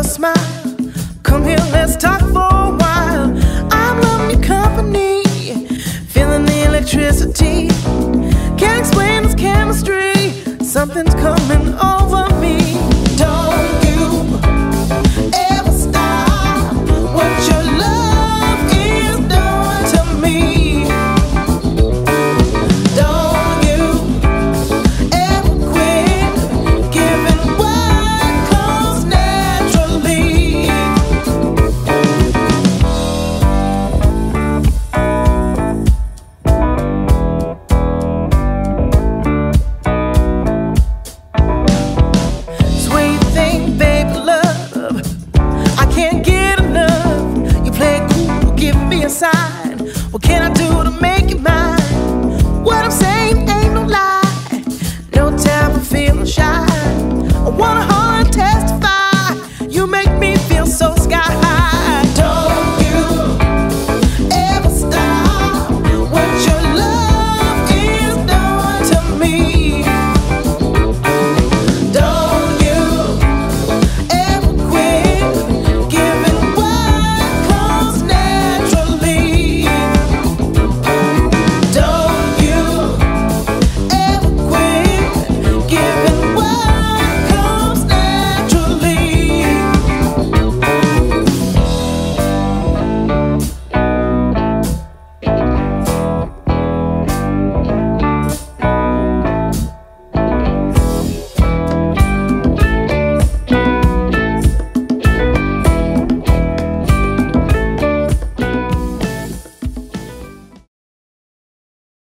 smile. Come here, let's talk for a while. I'm loving your company, feeling the electricity. Can't explain this chemistry, something's coming over me. Don't you ever stop what your love is doing to me. Don't you ever quit giving what comes naturally. Sweet thing, baby, love, I can't get enough. You play it cool, give me a sign. What can I do to make you mine? What I'm saying ain't no lie. No time for feeling shy. I wanna hold